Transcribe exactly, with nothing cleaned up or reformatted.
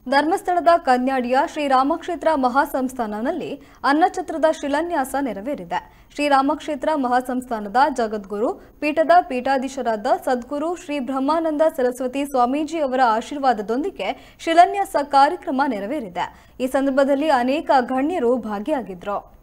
ಧರ್ಮಸ್ಥಳದ ಕನ್ಯಾಡಿಯ ಶ್ರೀರಾಮಕ್ಷೇತ್ರ ಮಹಾಸಂಸ್ಥಾನದಲ್ಲಿ ಅನ್ನಛತ್ರದ ಶಿಲಾನ್ಯಾಸ ನೆರವೇರಿದೆ. ಶ್ರೀರಾಮಕ್ಷೇತ್ರ ಮಹಾಸಂಸ್ಥಾನದ ಜಗದ್ಗುರು ಪೀಠದ ಪೀಠಾಧೀಶರಾದ ಸದ್ಗುರು ಶ್ರೀ ಬ್ರಹ್ಮಾನಂದ ಸರಸ್ವತಿ ಸ್ವಾಮೀಜಿ ಅವರ ಆಶೀರ್ವಾದದೊಂದಿಗೆ ಶಿಲಾನ್ಯಾಸ ಕಾರ್ಯಕ್ರಮ ನೆರವೇರಿದೆ. ಈ ಸಂದರ್ಭದಲ್ಲಿ ಅನೇಕ ಗಣ್ಯರು ಭಾಗಿಯಾಗಿದ್ದರು.